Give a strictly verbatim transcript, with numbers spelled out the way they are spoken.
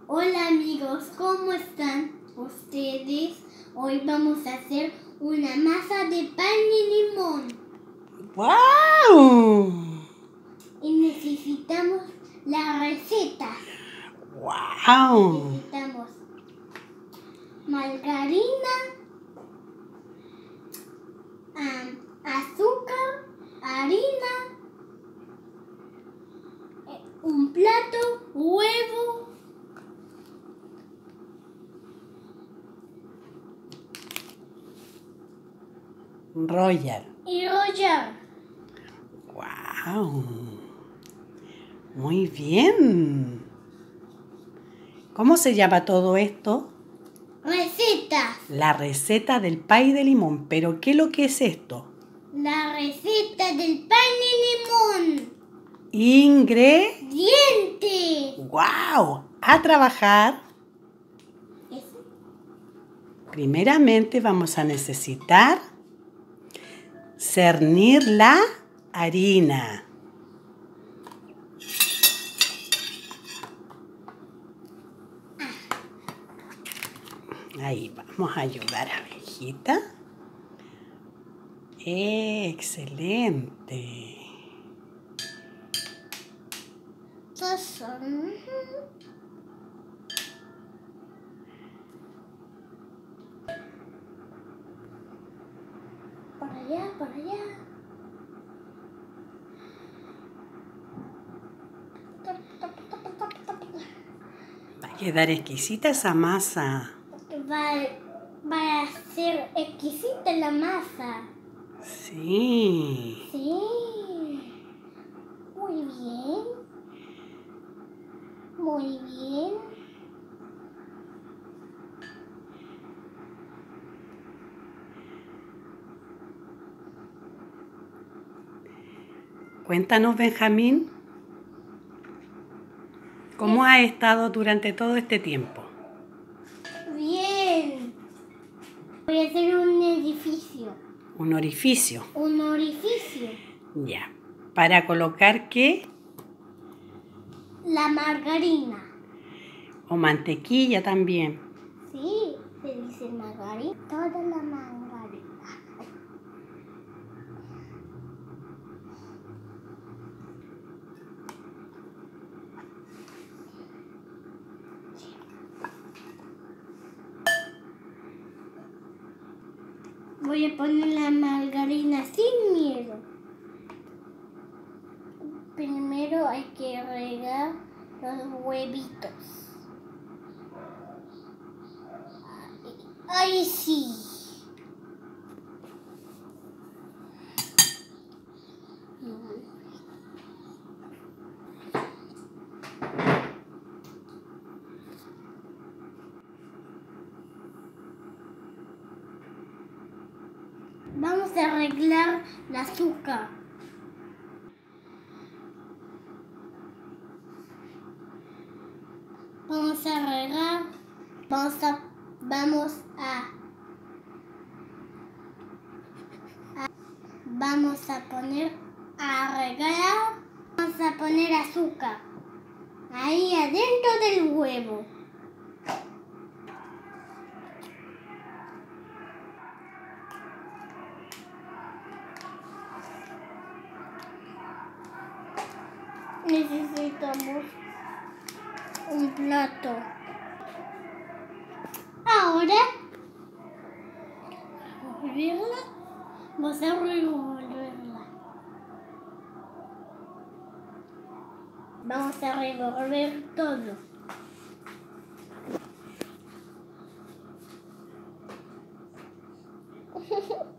Hola amigos, ¿cómo están ustedes? Hoy vamos a hacer una masa de pan y limón. ¡Wow! Y necesitamos la receta. ¡Wow! Necesitamos margarina, um, azúcar, harina, eh, un plato, huevo. Royal. Y Royal. ¡Wow! Muy bien. ¿Cómo se llama todo esto? Recetas. La receta del pay de limón. ¿Pero qué es lo que es esto? La receta del pan y limón. Ingre. Dientes. ¡Wow! A trabajar. Eso. Primeramente vamos a necesitar cernir la harina. Ahí vamos a ayudar a Abejita. Excelente. Sazón. Por allá, por allá. Va a quedar exquisita esa masa. Va, va a ser exquisita la masa. Sí. Sí. Muy bien. Muy bien. Cuéntanos, Benjamín, ¿cómo has estado durante todo este tiempo? Bien. Voy a hacer un edificio. Un orificio. Un orificio. Ya. ¿Para colocar qué? La margarina. O mantequilla también. Sí, se dice margarina. Toda la margarina. Voy a poner la margarina sin miedo. Primero hay que regar los huevitos. ¡Ay, sí! Vamos a arreglar el azúcar. Vamos a regar. Vamos a, vamos a, a vamos a poner a regar. Vamos a poner azúcar ahí adentro del huevo. Necesitamos un plato. Ahora, revolverla. Vamos a revolverla. Vamos a revolver todo.